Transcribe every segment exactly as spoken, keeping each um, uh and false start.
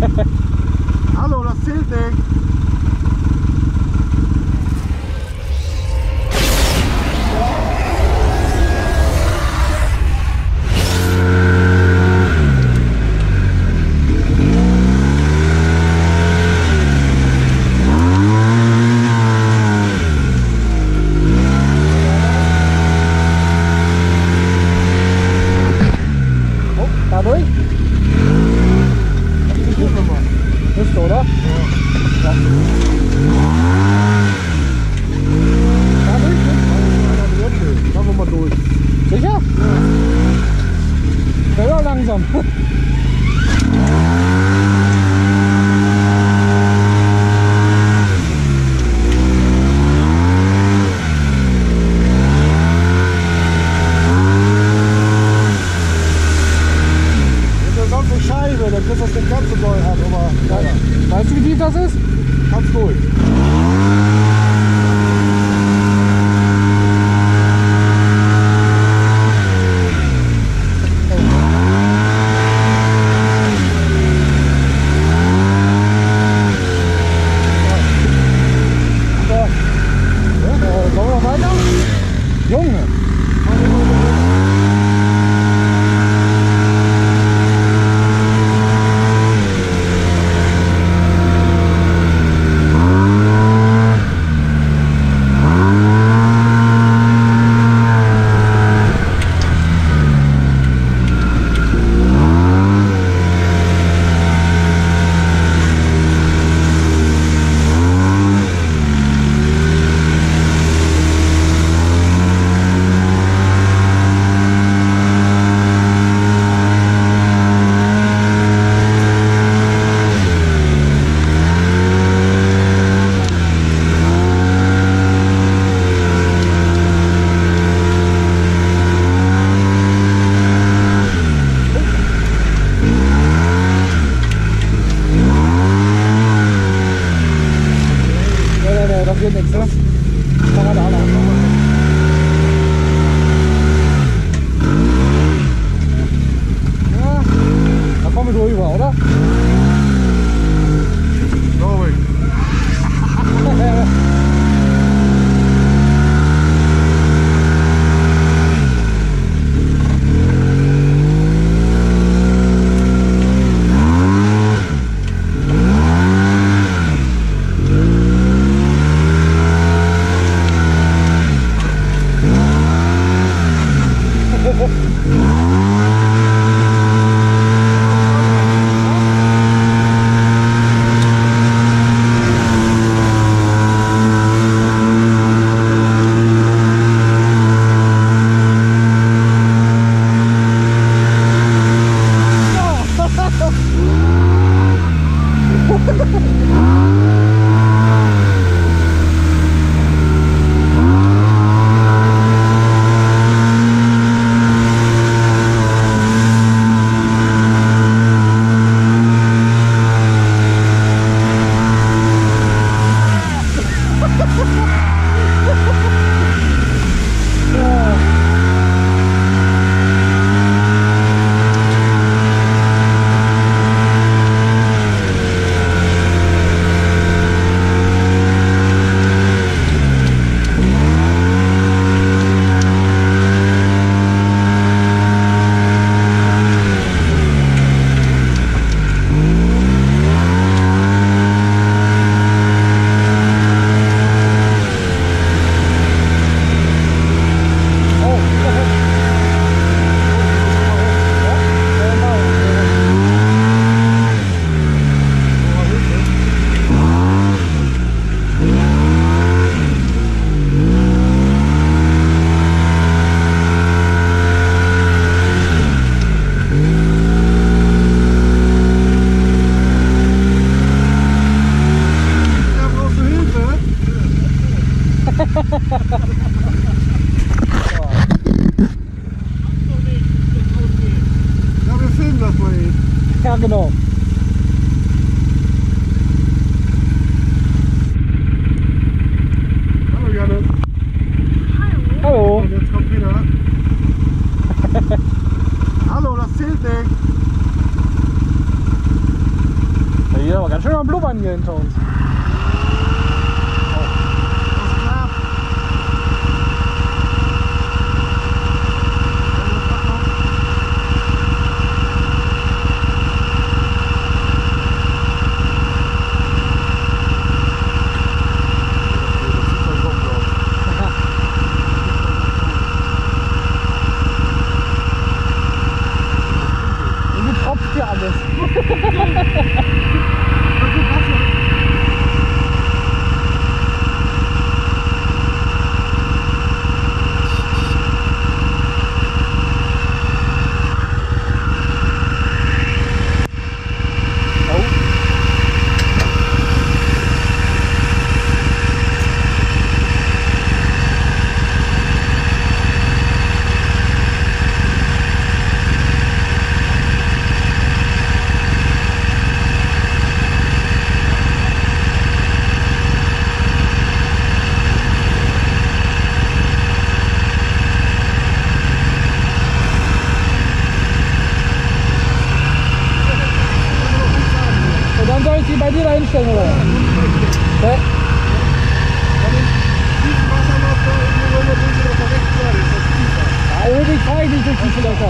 Hallo, das zählt nicht. Weißt du, wie tief das ist? Kannst durch. Sollen wir noch weiter? Junge! Geht nichts, ne? Fahrrad an. Ja, da kommen wir drüber, oder? Glaube ich. aber ganz schön am Blubbern hier hinter uns. Alles klar. Irgendwie tropft hier alles. Und dann soll ich die bei dir da hinstellen, oder? Ja. Ja, irgendwie fahre ich nicht durch die Löcher.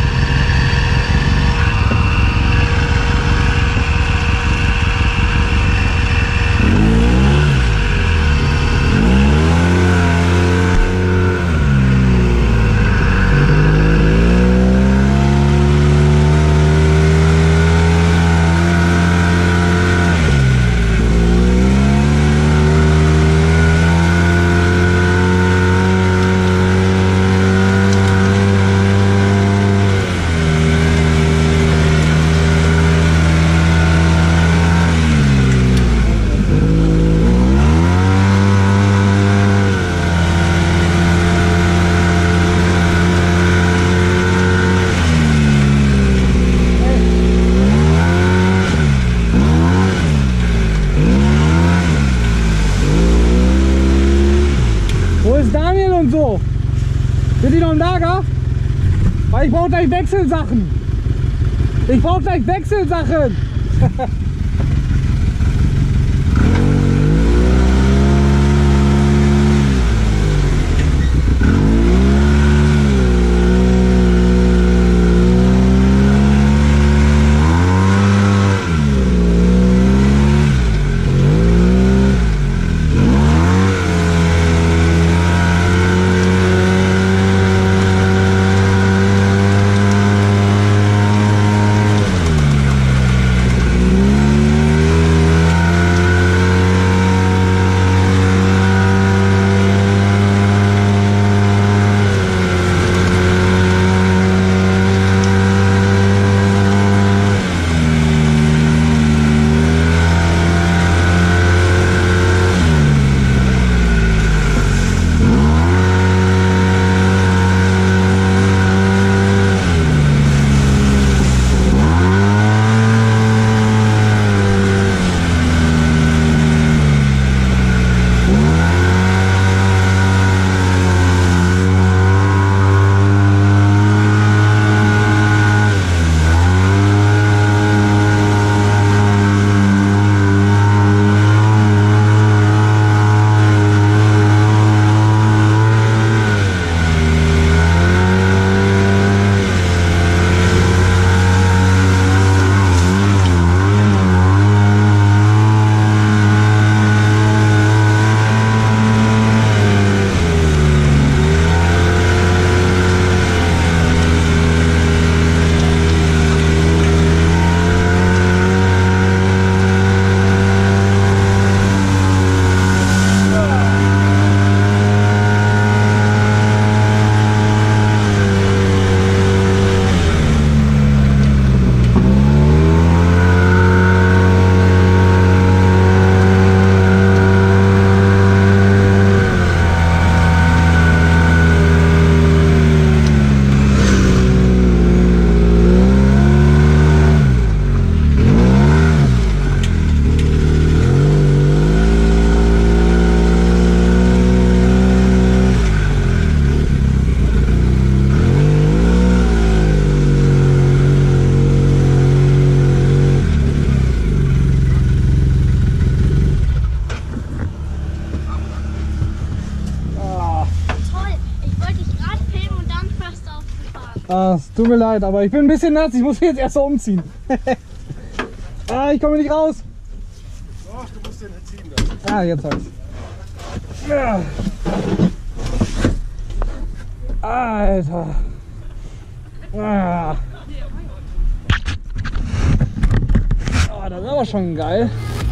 Wo ist Daniel und so? Sind die noch im Lager? Weil ich brauche gleich Wechselsachen. Ich brauche gleich Wechselsachen. Ah, es tut mir leid, aber ich bin ein bisschen nass. Ich muss mich jetzt erst so umziehen. Ah, ich komme nicht raus. Doch, du musst den ziehen dann. Ah, jetzt halt. Ja. Alter. Ah. Oh, das ist aber schon geil.